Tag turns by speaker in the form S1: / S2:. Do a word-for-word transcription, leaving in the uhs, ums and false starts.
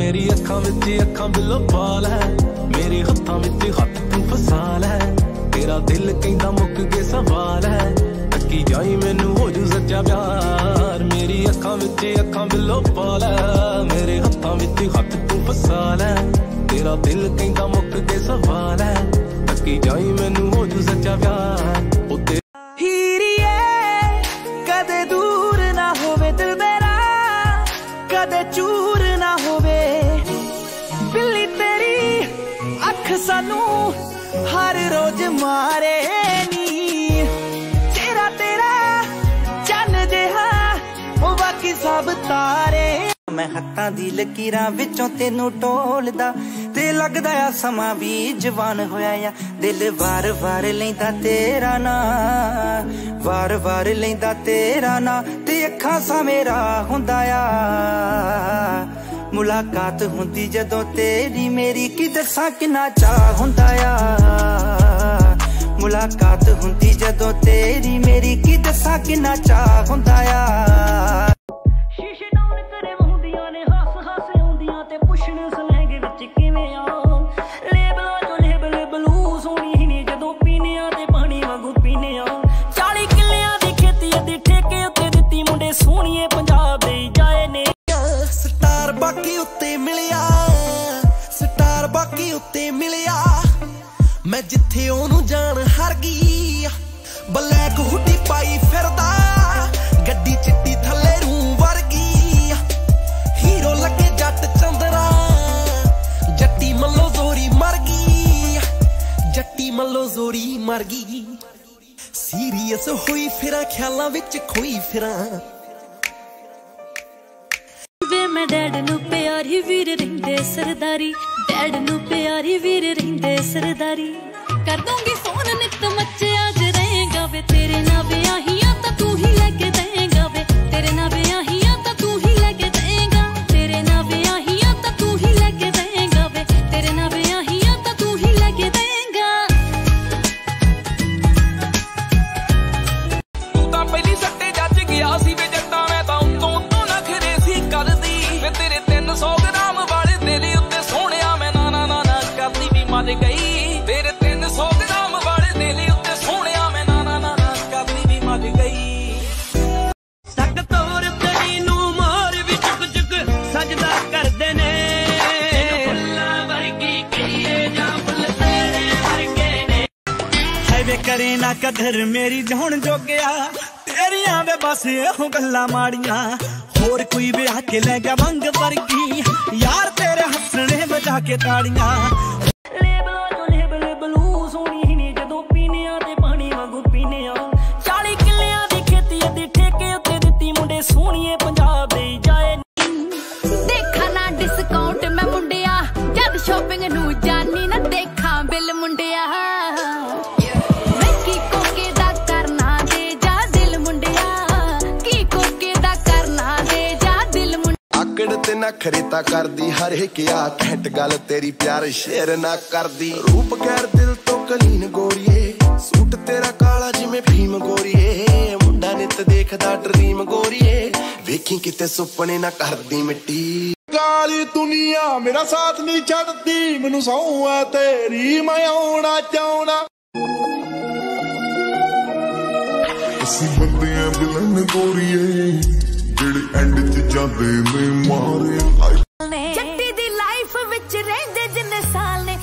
S1: मेरी अखां विच अखां बिल्लो पाल है, मेरे हत्थां विच हत्थ तू फसा लै। तेरा दिल कहंदा मुक गए सवाल है, तकी जाई मैनू हो जू सच्चा प्यार। मेरी अखां विच अखां बिल्लो पाल है, मेरे हत्थां विच हत्थ तू फसा लै। तेरा दिल कहंदा मुक गए सवाल है, तकी जाई मैनू हो जू सच्चा प्यार।
S2: हीरिए कदे दूर ना होवे दिल मेरा, कदे चूर ना होवे। बिल्ली तेरी अख सानू हर रोज मारे नी, चेहरा तेरा चन जिहा ओ बाकी सब तारे। मैं हत्थां दी लकीरां विचों तेनू टोलदा, ते लगदा आ समा भी जवान होया या। दिल वार वार लैंदा तेरा ना, वार वार लैंदा तेरा ना, ते अखां सा मेरा हुंदा आ। मुलाकात हुंदी जदों तेरी मेरी, की दसां किन्ना चाह हुंदा आ। मुलाकात हुंदी जदों तेरी मेरी, की दसां किन्ना चाह हुंदा आ। सोहणिए पंजाब दे जाए ने स्टार बाकी उत्ते मिलिया, स्टार बाकी उत्ते मिलिया। मैं जिथे ओनू जान हार गई, ब्लैक हुडी पाई फिरदा, गड्डी चिट्टी थल्ले रूं वर्गी। हीरो लगे जट चंदरा, जट्टी मल्लो जोरी मर गई, जट्टी मल्लो जोरी मर गई। सीरियस होई फिरा, ख्यालां विच खोई फिरा। वे मैं डैड नू प्यारी वीर रहिंदे सरदारी, डैड नू प्यारी वीर रहिंदे सरदारी। कर दूंगी फोन नित मच्चे आज रहेगा वे, तेरे ना ब्याहियां तां तू ही लेके देगा वे, तेरे ना ब्याहियां तां तू ही लेके देगा, तेरे ना ब्याहियां तां तू ही लेके देगा वे, तेरे ना ब्याहियां तां तू ही लेके देगा। तू तां पहली सट्टे जज गया सी वे जट्टा, मैं तां उत्तों उत्तों नखरे सी करदी वे। तेरे तीन सौ ग्राम वाले दिल उत्ते सोहणिया मैं ना ना ना ना करदी भी मर गई। तेरे तीन सौ ग्राम वाले दिल उत्ते सोहणिया मैं ना ना ना ना करदी भी मर गई। तक तोर तेरी नू मोर भी चुक चुक सजदा करदे ने, फुल्लां वर्गी कहिए जां फुल तेरे वर्गे ने। हाय वे करे ना कदर मेरी हुण जोगिया, तेरियां वे बस एहो गल्लां माड़ियां। होर कोई भी आके ले गया वंग वर्गी, यार तेरे हंसने बजा के ताड़ियां। सोहणिए पंजाब दे जाए देखा ना डिस्काउंट मैं मुंडिया, जद शॉपिंग नू जानी ना देखा बिल मुंडिया। मैं की कोके दा करना दे जा दिल मुंडिया, की कोके दा करना दे जा दिल मुंडिया।
S3: आकड़ ते नखरे तां करदी हर एक आ, घट गल तेरी प्यार शेर ना करदी। रूप गैर दिल तो कलीन गोरीए, सूट तेरा काला जिमें भीम गोरीए। मुंडा नित देखदा ड्रीम गोरीए, वेखी किते सुपने ना करदी मिट्टी।
S4: काली दुनिया मेरा साथ नहीं छड्डदी, मैनू सौं आ तेरी मैं आउणा चाहुणा। असीं बंदे आ विलन गोरीए, जेड़े एंड च जांदे ने मारे।
S5: जट्टी दी लाइफ विच रहिंदे जिन्ने साल ने,